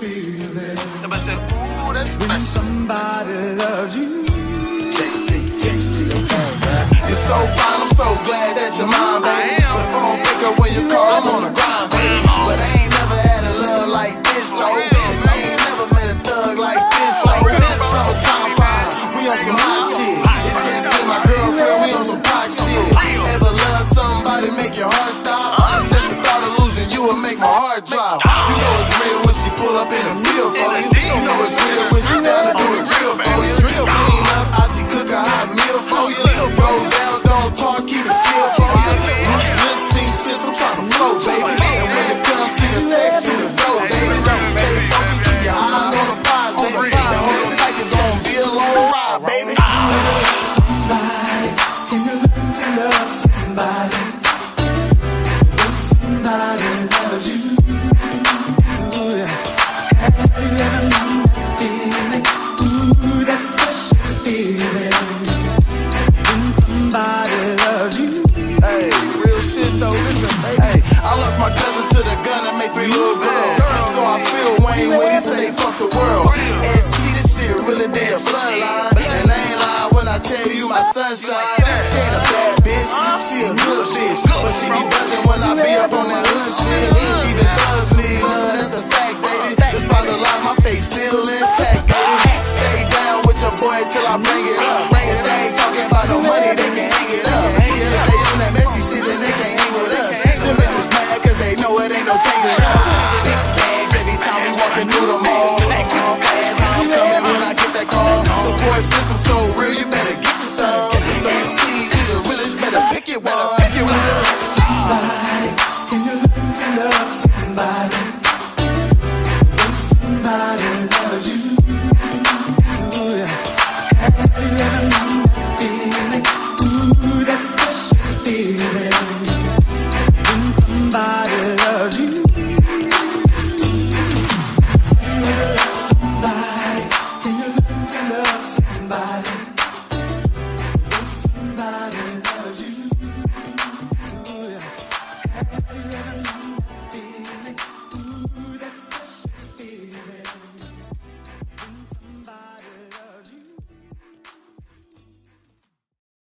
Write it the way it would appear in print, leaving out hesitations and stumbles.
feeling. Everybody said, ooh, that's When special. somebody loves you. You're so fine, I'm so glad that you're mine, baby. But if I don't pick up when you call, I'm on the grind, baby. But I ain't never had a love like this, though. I ain't never met a thug like this, though. Summertime fine, we on some hot shit. It's just me and my girlfriend, we on some pop shit. Ever love somebody, make your heart stop? It's just the thought of losing you will make my heart drop. You know it's real when she pull up in the field for you. You know it's real when she down to do it real for you. Clean up, out she cook a hot meal for you. Roll down, don't talk, keep it sealed for you. Lip sync shit, I'm trying to flow, baby. And when it comes to the sex, you the go, baby. Stay focused, keep your eyes on the prize, baby. The whole tight is gonna be a long ride, baby. Somebody, can you learn to love somebody? When somebody loves you. Have you ever known that feeling? Ooh, that special feeling. When somebody loves you. Hey, real shit though, listen, hey, I lost my cousin to the gun and made 3 little girls. So I feel Wayne when he say fuck the world. SC, this shit really be a bloodline. And I ain't lying when I tell you my sunshine. She ain't a bad bitch, she a good bitch. But she be buzzing when I be up on that hood shit. Even thugs need love, that's a fact, baby. Despite the lie, my face still intact, baby. Stay down with your boy till I bring it up. If they ain't talking about no money, they can hang it up. If they on that messy shit, then they can't hang with us. Them bitches mad cause they know it ain't no changing us. Big stacks every time we walking through the mall. That call fast, I'm coming when I get that call. Support system so real, you better get your son. ST, we the realest, better pick it one. Somebody, can you learn to love somebody?